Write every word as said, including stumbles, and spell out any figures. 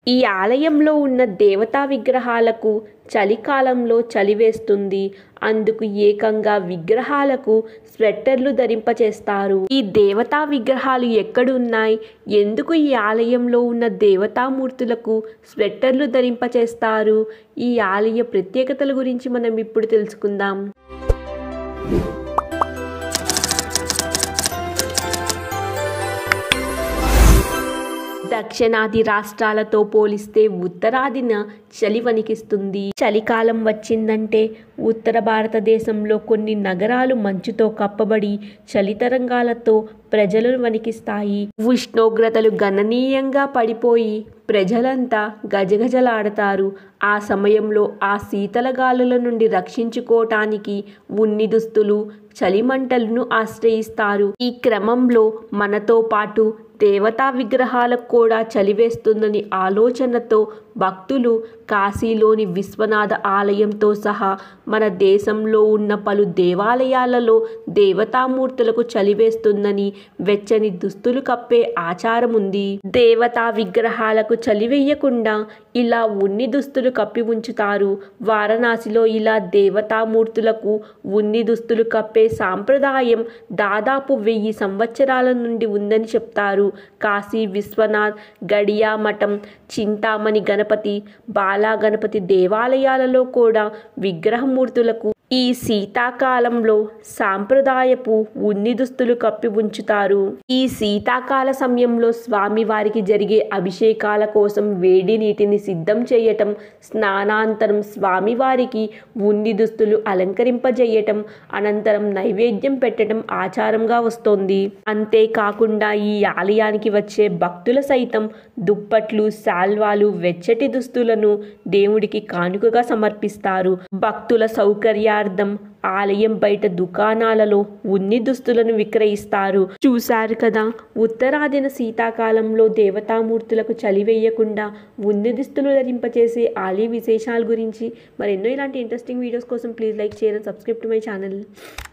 ఈ ఆలయంలో ఉన్న దేవతా విగ్రహాలకు చలికాలంలో చలివేస్తుంది. అందుకు ఏకంగా విగ్రహాలకు స్వెట్టర్లు ధరింపచేస్తారు. ఈ దేవతా విగ్రహాలు ఎక్కడున్నాయి, ఎందుకు ఈ ఆలయంలో ఉన్న దేవతామూర్తులకు స్వెట్టర్లు ధరింపచేస్తారు, ఈ ఆలయ ప్రత్యేకతల గురించి మనం ఇప్పుడు తెలుసుకుందాం. దక్షిణాది రాష్ట్రాలతో పోలిస్తే ఉత్తరాదిన చలి వణికిస్తుంది. చలికాలం వచ్చిందంటే ఉత్తర భారతదేశంలో కొన్ని నగరాలు మంచుతో కప్పబడి చలి తరంగాలతో ప్రజలను వణికిస్తాయి. ఉష్ణోగ్రతలు గణనీయంగా పడిపోయి ప్రజలంతా గజగజలాడతారు. ఆ సమయంలో ఆ శీతల గాలుల నుండి రక్షించుకోవటానికి ఉన్ని దుస్తులు, చలిమంటలను ఆశ్రయిస్తారు. ఈ క్రమంలో మనతో పాటు దేవతా విగ్రహాలకు కూడా చలివేస్తుందని ఆలోచనతో భక్తులు కాశీలోని విశ్వనాథ ఆలయంతో సహా మన దేశంలో ఉన్న పలు దేవాలయాలలో దేవతామూర్తులకు చలివేస్తుందని వెచ్చని దుస్తులు కప్పే ఆచారం ఉంది. దేవతా విగ్రహాలకు చలివేయకుండా ఇలా ఉన్ని దుస్తులు కప్పి ఉంచుతారు. వారణాసిలో ఇలా దేవతామూర్తులకు ఉన్ని దుస్తులు కప్పే సాంప్రదాయం దాదాపు వెయ్యి సంవత్సరాల నుండి ఉందని చెప్తారు. కాశీ విశ్వనాథ్, గడియా మఠం, చింతామణి గణపతి, బాలా గణపతి దేవాలయాలలో కూడా విగ్రహమూర్తులకు ఈ శీతాకాలంలో సాంప్రదాయపు ఉన్ని దుస్తులు కప్పి ఉంచుతారు. ఈ శీతాకాల సమయంలో స్వామివారికి జరిగే అభిషేకాల కోసం వేడి నీటిని సిద్ధం చేయటం, స్నానాంతరం స్వామివారికి ఉన్ని దుస్తులు అలంకరింపజేయటం, అనంతరం నైవేద్యం పెట్టడం ఆచారంగా వస్తోంది. అంతేకాకుండా ఈ ఆలయానికి వచ్చే భక్తుల సైతం దుప్పట్లు, శాల్వాలు, వెచ్చటి దుస్తులను దేవుడికి కానుకగా సమర్పిస్తారు. భక్తుల సౌకర్య అర్థం ఆలయం బయట దుకాణాలలో ఉన్ని దుస్తులను విక్రయిస్తారు. చూశారు కదా, ఉత్తరాదిన శీతాకాలంలో దేవతామూర్తులకు చలి వేయకుండా ఉన్ని దుస్తులు ధరింపచేసే ఆలయ విశేషాల గురించి. మరెన్నో ఇలాంటి ఇంట్రెస్టింగ్ వీడియోస్ కోసం please like, share and subscribe to my channel.